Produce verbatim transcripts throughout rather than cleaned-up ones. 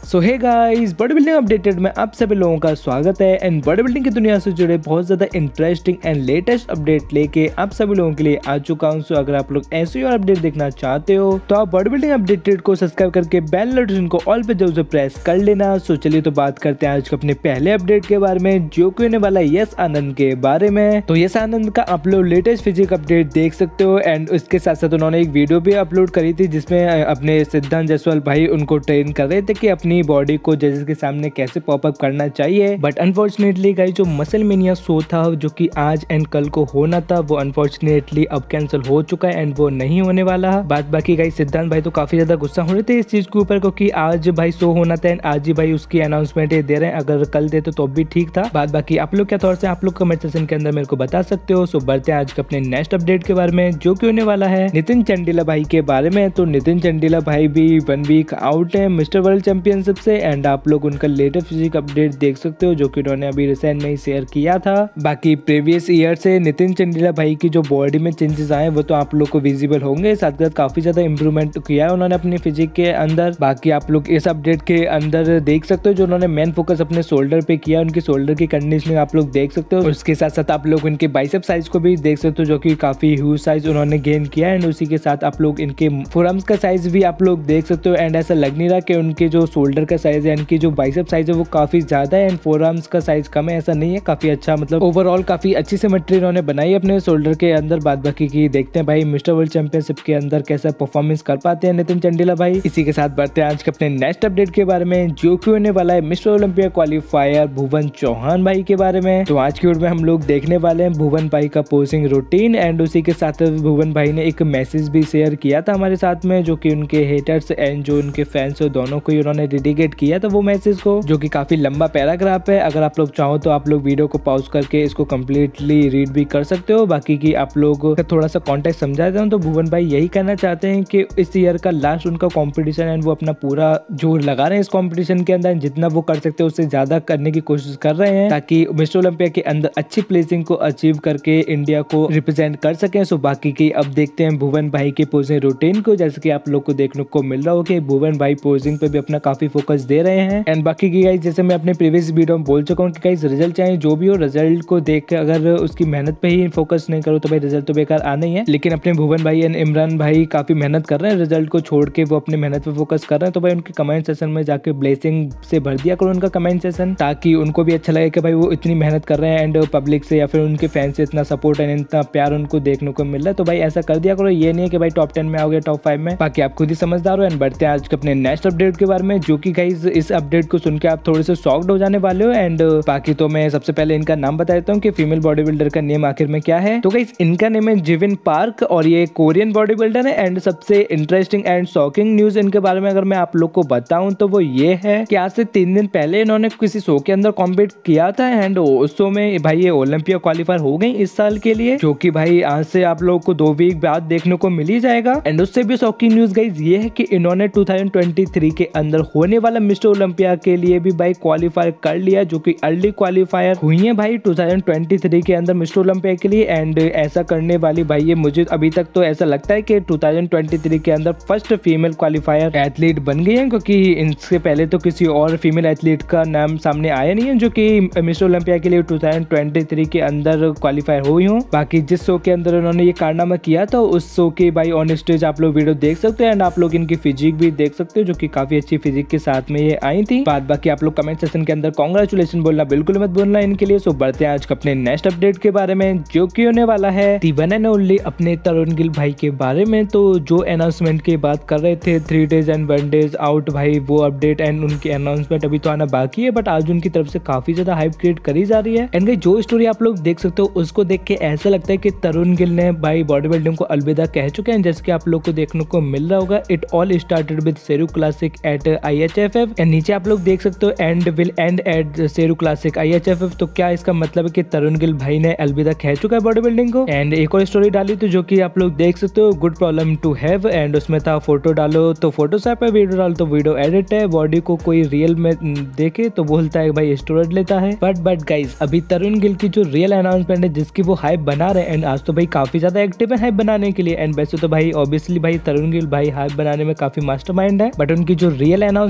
सो hey guys, body building updated में आप सभी लोगों का स्वागत है। एंड बॉडी बिल्डिंग की दुनिया से जुड़े बहुत ज्यादा इंटरेस्टिंग एंड लेटेस्ट अपडेट लेके आप सभी लोगों के लिए आ चुका हूं। सो अगर आप लोग ऐसे ही और अपडेट देखना चाहते हो तो आप बॉडी बिल्डिंग अपडेटेड को सब्सक्राइब करके बेल नोटिफिकेशन को ऑल पे जरूर से प्रेस कर लेना। सो चलिए तो बात करते हैं आज के अपने पहले अपडेट के बारे में, जो कि होने वाला है यस आनंद के बारे में। तो यस आनंद का आप लोग लेटेस्ट फिजिक अपडेट देख सकते हो। एंड उसके साथ साथ उन्होंने एक वीडियो भी अपलोड करी थी जिसमें अपने सिद्धांत जायसवाल भाई उनको ट्रेन कर रहे थे कि अपनी बॉडी को जजेस के सामने कैसे पॉपअप करना चाहिए। बट अनफॉर्चुनेटली गाइस, जो मसल मेनिया शो था जो कि आज एंड कल को होना था, वो अनफॉर्चुनेटली अब कैंसिल हो चुका है एंड वो नहीं होने वाला। बात बाकी गाइस, सिद्धांत भाई तो काफी ज्यादा गुस्सा हो रहे थे इस चीज के ऊपर, क्योंकि आज भाई शो होना था एंड आज ही भाई उसकी अनाउंसमेंट दे रहे हैं। अगर कल देते तो भी ठीक था। बात बाकी आप लोग क्या थॉट्स हैं, आप लोग कमेंट सेक्शन के अंदर मेरे को बता सकते हो। सो बढ़ते हैं आज के अपने नेक्स्ट अपडेट के बारे में, जो कि होने वाला है नितिन चंडीला भाई के बारे में। तो नितिन चंडीला भाई भी वन वीक आउट है मिस्टर वर्ल्ड चैंपियनशिप से। एंड आप लोग उनका लेटेस्ट फिजिक अपडेट देख सकते हो, जो कि उन्होंने अभी रिसेंट में ही शेयर किया था। बाकी प्रीवियस ईयर से नितिन चंडीला भाई की जो बॉडी में चेंजेस आए वो तो आप लोग को विजिबल होंगे। साथ साथ काफी ज्यादा इंप्रूवमेंट किया है उन्होंने अपनी फिजिक के अंदर। बाकी आप लोग इस अपडेट के अंदर देख सकते हो जो उन्होंने मेन फोकस अपने शोल्डर पे किया, उनकी शोल्डर की कंडीशनिंग आप लोग देख सकते हो। उसके साथ साथ आप लोग उनके बाइसेप साइज को भी देख सकते हो, जो कि काफी ह्यूज साइज उन्होंने गेन किया। एंड उसी के साथ आप लोग इनके फोरआर्म्स का साइज भी आप लोग देख सकते हो। एंड ऐसा लग नहीं रहा कि उनके जो शोल्डर का साइज है, इनकी जो बाइसेप साइज है वो काफी ज्यादा है एंड फोरआर्म्स का साइज कम है, ऐसा नहीं है। काफी अच्छा, मतलब ओवरऑल काफी अच्छी से मटेरियल उन्होंने बनाई अपने शोल्डर के अंदर। बात बाकी की देखते हैं भाई मिस्टर वर्ल्ड चैंपियनशिप के अंदर कैसा परफॉर्मेंस कर पाते हैं नितिन चंडीला भाई। इसी के साथ बढ़ते हैं आज के अपने नेक्स्ट अपडेट के बारे में, जो कि होने वाला है mister Olympia qualifier Bhuvan Chauhan भाई के बारे में। तो आज की वीडियो में हम लोग देखने वाले हैं भुवन भाई का पोजिंग रूटीन। एंड उसी के साथ भुवन भाई ने एक मैसेज भी शेयर किया था हमारे साथ में, जो कि उनके हेटर्स एंड जो उनके फैंस है दोनों को उन्होंने डेडिकेट किया था वो मैसेज को, जो कि काफी लंबा पैराग्राफ है। अगर आप लोग चाहो तो आप लोग वीडियो को पॉज करके इसको कंप्लीटली रीड भी कर सकते हो। बाकी की आप लोग का थोड़ा सा कॉन्टेक्स्ट समझा देता हूँ। तो भुवन भाई यही कहना चाहते हैं कि इस ईयर का लास्ट उनका कंपटीशन एंड वो अपना पूरा जोर लगा रहे हैं इस कंपटीशन के अंदर, जितना वो कर सकते हैं उससे ज्यादा करने की कोशिश कर रहे हैं, ताकि मिस्टर ओलंपिया के अंदर अच्छी प्लेसिंग को अचीव करके इंडिया को रिप्रेजेंट कर सके। सो बाकी की अब देखते हैं भुवन भाई के पोजिंग रूटीन को, जैसे कि आप लोग को देखने को मिल रहा हो कि भुवन भाई पोजिंग पे भी अपना काफी फोकस दे रहे हैं। एंड बाकी की गाइस, जैसे मैं अपने प्रीवियस वीडियो में बोल चुका हूँ कि गाइस रिजल्ट चाहे जो भी हो, रिजल्ट को देख के अगर उसकी मेहनत पे ही फोकस नहीं करो तो भाई रिजल्ट तो बेकार आना ही है। लेकिन अपने भुवन भाई एंड इमरान भाई काफी मेहनत कर रहे हैं, रिजल्ट को छोड़ के वो अपने मेहनत पे फोकस कर रहे हैं। तो भाई उनके कमेंट सेशन में जाके ब्लेसिंग से भर दिया करो उनका कमेंट सेशन, ताकि उनको भी अच्छा लगे कि भाई वो इतनी मेहनत कर रहे हैं एंड पब्लिक से या फिर उनके फैंस से इतना सपोर्ट एंड इतना प्यार उनको देखने को मिल रहा है। तो भाई ऐसा कर दिया करो, ये नहीं है कि भाई टॉप टेन में आओगे टॉप फाइव में, बाकी आप खुद ही समझदार हो। एंड बढ़ते हैं आज के अपने नेक्स्ट अपडेट के बारे में, जो कि गाइस इस अपडेट को सुन के आप थोड़े से शॉक्ड हो जाने वाले हो। एंड बाकी तो मैं सबसे पहले इनका नाम बता देता हूँ कि फीमेल बॉडी बिल्डर का नेम आखिर में क्या है। तो गाइस इनका नेम है जिविन पार्क और ये कोरियन बॉडी बिल्डर है। एंड सबसे इंटरेस्टिंग एंड शॉकिंग न्यूज इनके बारे में अगर मैं आप लोग को बताऊं तो वो ये है कि आज से तीन दिन पहले इन्होंने किसी शो के अंदर कॉम्पीट किया था एंड उस शो में भाई ये ओलंपिया क्वालिफायर हो गई इस साल के लिए, जो कि भाई आज से आप लोग को दो वीक बाद देखने को मिल ही जाएगा। एंड उससे भी शॉकिंग न्यूज गाइस ये है कि इन्होंने दो हज़ार तेईस के अंदर होने वाला मिस्टर ओलंपिया के लिए भी भाई क्वालिफाई कर लिया, जो कि अर्ली क्वालिफायर हुई है भाई दो हज़ार तेईस के अंदर मिस्टर ओलंपिया के लिए। एंड ऐसा करने वाली भाई ये मुझे अभी तक तो ऐसा लगता है कि दो हज़ार तेईस के अंदर फर्स्ट फीमेल क्वालिफायर एथलीट बन गई है, क्योंकि इनसे पहले तो किसी और फीमेल एथलीट का नाम सामने आया नहीं है जो कि मिस्टर ओलंपिया के लिए दो हज़ार तेईस के अंदर क्वालिफायर हुई हूँ। बाकी जिस शो के अंदर उन्होंने ये कारनामा किया था उस शो के भाई ऑन स्टेज आप लोग वीडियो देख सकते हैं एंड आप लोग इनकी फिजिक भी देख सकते हो, जो कि काफी अच्छी फिजिक के साथ में ये आई थी। बात बाकी आप लोग कमेंट सेक्शन के अंदर कांग्रेचुलेशन बोलना बिल्कुल मत बोलना इनके लिए। सो बढ़ते हैं आज के अपने नेक्स्ट अपडेट के बारे में, जो कि होने वाला है दी वन एंड ओनली अपने तरुण गिल भाई के बारे में। तो जो अनाउंसमेंट की बात कर रहे थे three days and one days out भाई, वो अपडेट एंड उनकी अनाउंसमेंट अभी तो आना बाकी है, बट आज उनकी तरफ से काफी ज्यादा हाइप क्रिएट करी जा रही है। एंड जो स्टोरी आप लोग देख सकते हो उसको देख के ऐसा लगता है कि तरुण गिल ने भाई बॉडी बिल्डिंग को अलविदा कह चुके हैं, जैसे कि आप लोग को देखने को मिल रहा होगा। It all started with Sheru classic at I H F F and नीचे आप लोग देख सकते हो and will and at Sheru classic I H F F. तो क्या इसका मतलब है कि तरुण गिल भाई ने अलविदा कह चुका है बॉडी बिल्डिंग को। एंड एक और स्टोरी डाली तो जो कि आप लोग देख सकते हो, good problem to have, and उसमें था फोटो डालो तो फोटोशॉप है, वीडियो डालो तो वीडियो एडिट है, बॉडी को कोई रियल में देखे तो बोलता है भाई स्टोरेज लेता है। बट बट गाइज अभी तरुण गिल की जो रियल अनाउंसमेंट है जिसकी वो हाइप बना रहे हैं एंड आज तो भाई काफी ज्यादा एक्टिव है हाइप बनाने के लिए। एंड वैसे तो भाई ऑब्वियसली भाई तरुण गिल भाई हाइप बनाने में काफी मास्टरमाइंड है, बट उनकी जो रियल अनाउंसमेंट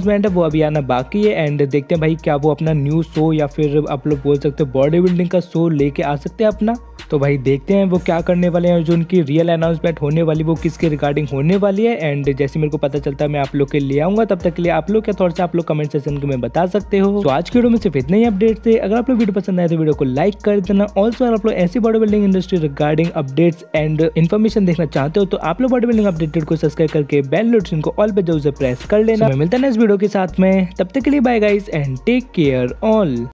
अनाउंसमेंट है वो अभी आना बाकी है। एंड देखते हैं भाई क्या वो अपना न्यू शो या फिर आप लोग बोल सकते हो बॉडी बिल्डिंग का शो लेके आ सकते हैं अपना। तो भाई देखते हैं वो क्या करने वाले हैं, जो उनकी रियल अनाउंसमेंट होने वाली वो किसके रिगार्डिंग होने वाली है। एंड जैसे मेरे को पता चलता है मैं आप लोग के लिए आऊंगा। तब तक के लिए आप लोग क्या थोड़ा सा आप लोग कमेंट सेक्शन में बता सकते हो। तो आज की वीडियो में सिर्फ इतने ही अपडेट थे। अगर आप लोग वीडियो पसंद आए तो वीडियो को लाइक कर देना। ऑल्सो अगर आप लोग ऐसी body building industry regarding updates and information देखना चाहते हो तो आप लोग बॉडी बिल्डिंग अपडेटेड को सब्सक्राइब करके बेल नोटिफिकेशन को ऑल पे जरूर से प्रेस कर लेना। so, मिलता है नेक्स्ट वीडियो के साथ में, तब तक के लिए bye guys and take care all.